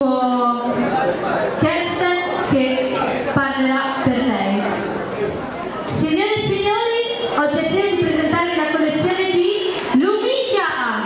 che parlerà per lei. Signore e signori, ho il piacere di presentarvi la collezione di Lumija.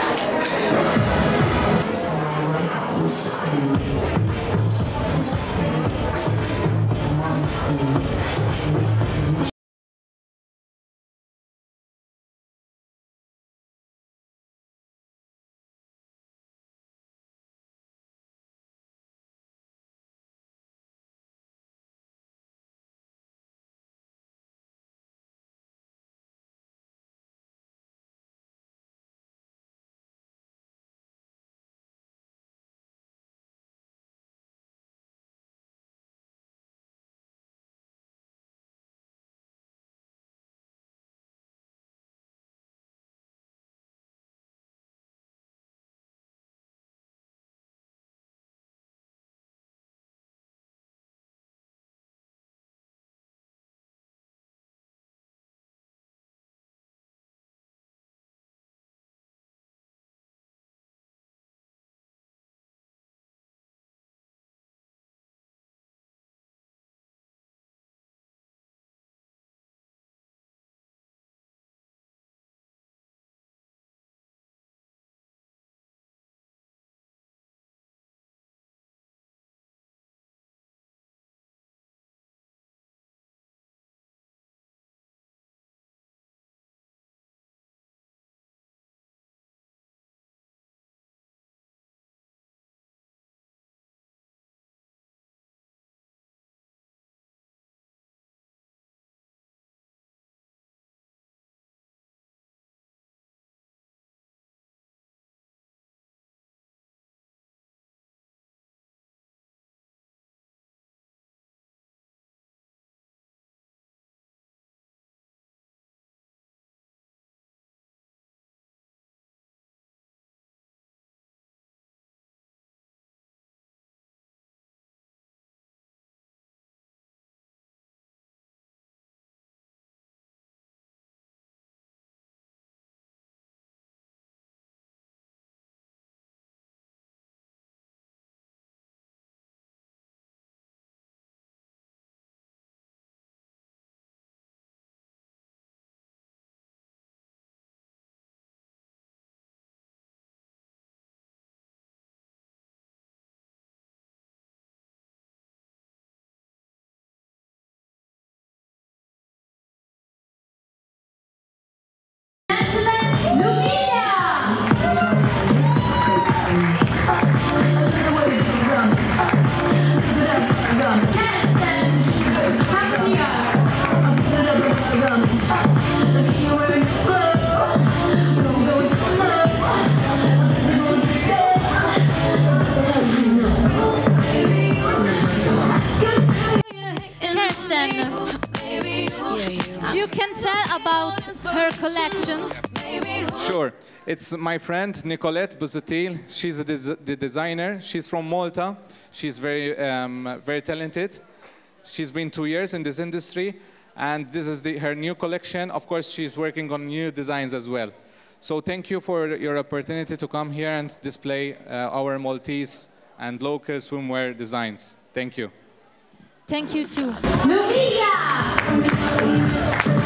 You can tell about her collection. Sure. It's my friend Nicolette Busuttil. She's the designer. She's from Malta. She's very, very talented. She's been 2 years in this industry, and this is her new collection. Of course, she's working on new designs as well. So thank you for your opportunity to come here and display our Maltese and local swimwear designs. Thank you. Thank you, Sue. Lumija!